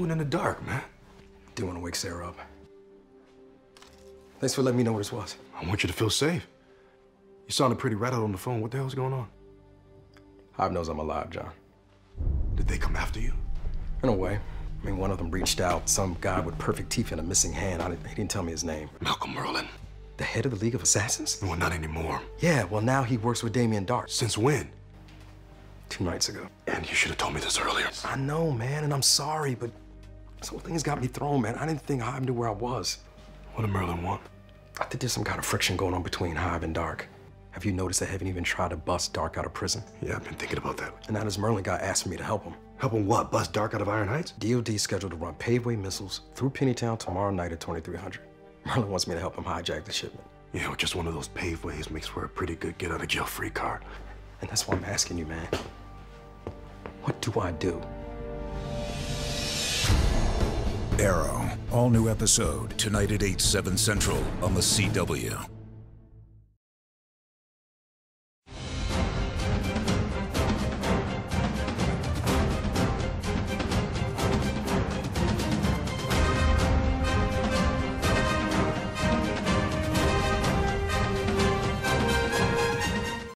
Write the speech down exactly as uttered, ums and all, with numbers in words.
doing in the dark, man? Didn't want to wake Sarah up. Thanks for letting me know where this was. I want you to feel safe. You sounded pretty rattled on the phone. What the hell's going on? Hive knows I'm alive, John. Did they come after you? In a way. I mean, one of them reached out. Some guy with perfect teeth and a missing hand. I didn't, he didn't tell me his name. Malcolm Merlin. The head of the League of Assassins? Well, not anymore. Yeah, well, now he works with Damien Darhk. Since when? Two nights ago. And you should have told me this earlier. I know, man, and I'm sorry, but this whole thing's got me thrown, man. I didn't think Hive knew where I was. What did Merlin want? I think there's some kind of friction going on between Hive and Darhk. Have you noticed they haven't even tried to bust Darhk out of prison? Yeah, I've been thinking about that. And now this Merlin guy asked me to help him. Help him what? Bust Darhk out of Iron Heights? D O D scheduled to run paveway missiles through Pennytown tomorrow night at twenty-three hundred. Merlin wants me to help him hijack the shipment. Yeah, well, just one of those paveways makes for a pretty good get-out-of-jail-free card. And that's why I'm asking you, man. What do I do? Arrow, all new episode tonight at eight, seven Central on the C W.